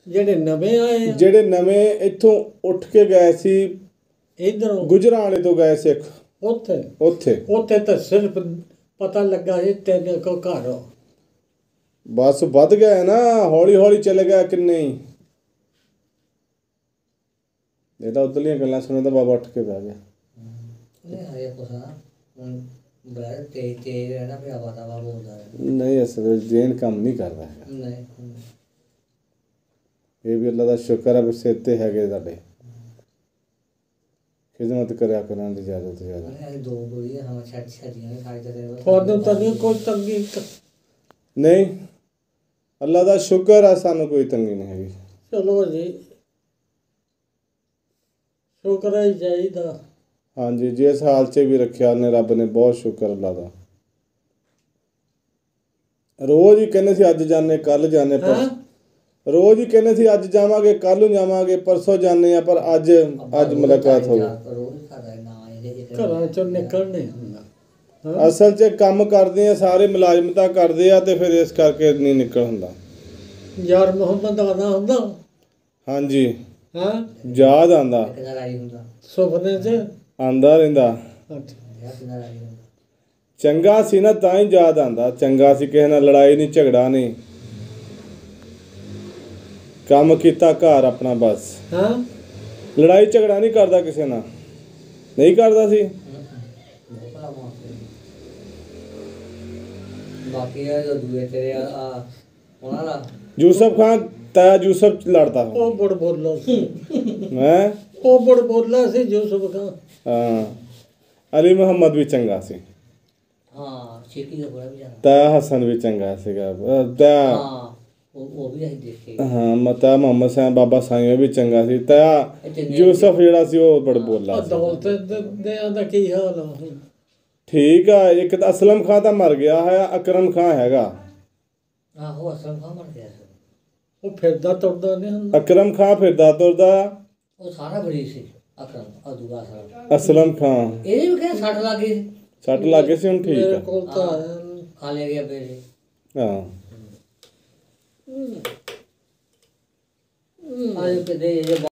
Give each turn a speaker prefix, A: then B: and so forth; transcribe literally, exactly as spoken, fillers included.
A: ਜਿਹੜੇ ਨਵੇਂ ਆਏ ਆ
B: ਜਿਹੜੇ ਨਵੇਂ ਇੱਥੋਂ ਉੱਠ ਕੇ ਗਏ ਸੀ
A: ਇਧਰੋਂ
B: ਗੁਜਰਾਂਵਾਲੇ ਤੋਂ ਗਏ ਸਿੱਖ
A: ਉੱਥੇ
B: ਉੱਥੇ
A: ਉੱਥੇ ਤਾਂ ਸਿਰਫ ਪਤਾ ਲੱਗਾ ਇਹ ਤਿੰਨ ਕੋ ਘਰ ਆ।
B: ਬਸ ਵੱਧ ਗਿਆ ਨਾ, ਹੌਲੀ ਹੌਲੀ ਚਲੇ ਗਿਆ ਕਿੰਨੇ ਹੀ। ਇਹ ਤਾਂ ਉੱਧਰਲੀਆਂ ਗੱਲਾਂ ਸੁਣੇ ਤਾਂ ਬਾਬਾ ਉੱਠ ਕੇ ਬਹਿ ਗਿਆ। ਨਹੀਂ ਅਸਲ ਵਿੱਚ ਜੇਨ ਕੰਮ ਨਹੀਂ ਕਰਦਾ ਹੈਗਾ। ਇਹ ਵੀ ਅੱਲਾ ਦਾ ਸ਼ੁਕਰ ਹੈ ਵੀ ਸਿਰ 'ਤੇ ਹੈਗੇ ਤੁਹਾਡੇ, ਖਿਦਮਤ ਕਰਿਆ ਕਰਨ ਦੀ ਜ਼ਿਆਦਾ ਤੋਂ ਜ਼ਿਆਦਾ।
A: ਤੁਹਾਨੂੰ ਤਾਂ ਨਹੀਂ ਕੋਈ ਤੰਗੀ?
B: ਨਹੀਂ, ਅੱਲਾ ਦਾ ਸ਼ੁਕਰ ਆ, ਸਾਨੂੰ ਕੋਈ ਤੰਗੀ ਨਹੀਂ ਹੈਗੀ।
A: ਚਲੋ ਜੀ, ਸ਼ੁਕਰ ਹੀ ਚਾਹੀਦਾ।
B: ਹਾਂਜੀ, ਜਿਸ ਹਾਲ 'ਚ ਵੀ ਰੱਖਿਆ ਉਹਨੇ ਰੱਬ ਨੇ, ਬਹੁਤ ਸ਼ੁਕਰ ਅੱਲਾ ਦਾ। ਰੋਜ਼ ਹੀ ਕਹਿੰਦੇ ਸੀ ਅੱਜ ਜਾਂਦੇ ਕੱਲ੍ਹ ਜਾਂਦੇ, ਪਰ ਰੋਜ਼ ਹੀ ਕਹਿੰਦੇ ਸੀ ਅੱਜ ਜਾਵਾਂਗੇ ਕੱਲ੍ਹ ਨੂੰ ਜਾਵਾਂਗੇ ਪਰਸੋਂ ਜਾਂਦੇ ਆ, ਪਰ ਅੱਜ ਅੱਜ ਮੁਲਾਕਾਤ ਹੋ ਗਈ।
A: ਘਰਾਂ ਚੋਂ ਨਿਕਲਣੇ ਹੁੰਦਾ।
B: ਅਸਲ 'ਚ ਕੰਮ ਕਰਦੇ ਆ ਸਾਰੇ, ਮੁਲਾਜ਼ਮਤਾਂ ਕਰਦੇ ਆ ਤੇ ਫਿਰ ਇਸ ਕਰਕੇ ਨਹੀਂ ਨਿਕਲ ਹੁੰਦਾ।
A: ਯਾਰ ਮੁਹੰਮਦ ਆਉਂਦਾ ਹੁੰਦਾ।
B: ਹਾਂਜੀ
A: ਹਾਂ,
B: ਯਾਦ ਆਉਂਦਾ,
A: ਸੁਪਨੇ 'ਚ
B: ਆਉਂਦਾ ਰਹਿੰਦਾ। ਚੰਗਾ ਸੀ ਨਾ ਤਾਂ ਹੀ ਯਾਦ ਆਉਂਦਾ, ਚੰਗਾ ਸੀ, ਕਿਸੇ ਨਾਲ ਲੜਾਈ ਨਹੀਂ ਝਗੜਾ ਨਹੀਂ, ਕੰਮ ਕੀਤਾ ਘਰ ਆਪਣਾ ਬਸ।
A: ਹਾਂ,
B: ਲੜਾਈ ਝਗੜਾ ਨਹੀਂ ਕਰਦਾ ਕਿਸੇ ਨਾਲ, ਨਹੀਂ ਕਰਦਾ ਸੀ। ਯੂਸਫ ਖਾਨ ਤਾਇਆ ਯੂਸਫ ਲੜਦਾ
A: ਉਹ ਬੜ ਬੋਲਾ ਸੀ।
B: ਹੈ
A: ਉਹ ਬੜ ਬੋਲਾ ਸੀ ਯੂਸਫ ਖਾਨ।
B: ਹਾਂ, ਅਲੀ ਮੁਹੰਮਦ ਵੀ ਚੰਗਾ ਸੀ।
A: ਹਾਂ, ਛੇਤੀ ਦਾ ਬੜਾ ਵੀ ਜਾਣਾ।
B: ਤਾਇਆ ਹਸਨ ਵੀ ਚੰਗਾ ਸੀਗਾ। ਤਾਇਆ
A: ਉਹ ਵੀ ਅਸੀਂ ਦੇਖੇ।
B: ਹਾਂ, ਮਤਾ ਮੁਹੰਮਦ ਸਾਹਿਬ ਬਾਬਾ ਸਾਈਂ ਵੀ ਚੰਗਾ ਸੀ। ਤਾਇਆ ਯੂਸਫ ਜਿਹੜਾ ਸੀ ਉਹ ਬੜ ਬੋਲਾ ਸੀ।
A: ਦੌਲਤ ਦਾ ਕੀ ਹਾਲ ਆ?
B: ਠੀਕ ਆ, ਇੱਕ ਤਾਂ ਅਸਲਮ ਖਾਂ ਤਾਂ ਮਰ ਗਿਆ ਹੈ, ਅਕਰਮ ਖਾਂ ਹੈਗਾ।
A: ਆਹੋ, ਅਸਲਮ ਖਾਂ ਮਰ ਗਿਆ। ਉਹ ਫਿਰਦਾ ਤੁਰਦਾ ਨਹੀਂ ਹੁੰਦਾ।
B: ਅਕਰਮ ਖਾਂ ਫਿਰਦਾ ਤੁਰਦਾ,
A: ਉਹ ਸਾਰਾ ਬੜੀ ਸੀ। ਅਕਰਮ ਅਦੂਆ ਸਾਰਾ
B: ਅਸਲਮ ਖਾਂ
A: ਇਹ ਵੀ ਕਹਿੰਦੇ ਸੱਟ ਲੱਗ ਗਈ।
B: ਸੱਟ ਲੱਗ ਗਈ ਸੀ, ਹੁਣ ਠੀਕ
A: ਮੇਰੇ
B: ਆ।
A: ਕੋਲ ਤਾਂ ਖਾ ਲਿਆ ਗਿਆ ਮੇਰੇ।
B: ਹਾਂ,
A: ਆਏ ਕਿਤੇ